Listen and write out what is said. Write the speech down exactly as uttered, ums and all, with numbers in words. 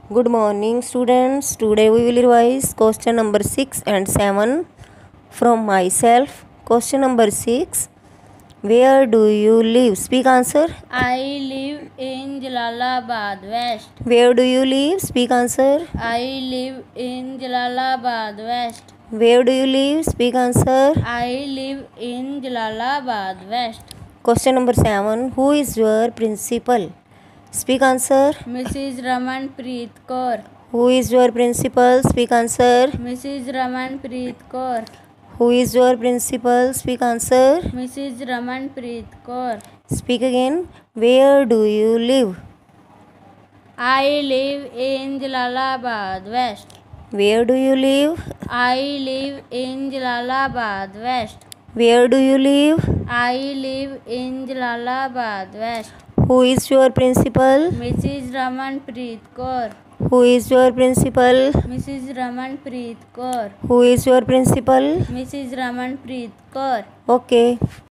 Good morning, students. Today we will revise question number six and seven from myself. Question number six. Where do you live? Speak answer. I live in Jalalabad West. Where do you live? Speak answer. I live in Jalalabad West. Where do you live? Speak answer. I live in Jalalabad West. Question number seven. Who is your principal? Speak answer. Missus Raman Preet Kaur. Who is your principal? Speak answer. Missus Raman Preet Kaur. Who is your principal? Speak answer. Missus Raman Preet Kaur. Speak again. Where do you live? I live in Jalalabad West. Where do you live? I live in Jalalabad West. Where do you live? I live in Jalalabad West. Who is your principal? Missus Raman Preet Kaur. Who is your principal? Missus Raman Preet Kaur. Who is your principal? Missus Raman Preet Kaur. Okay.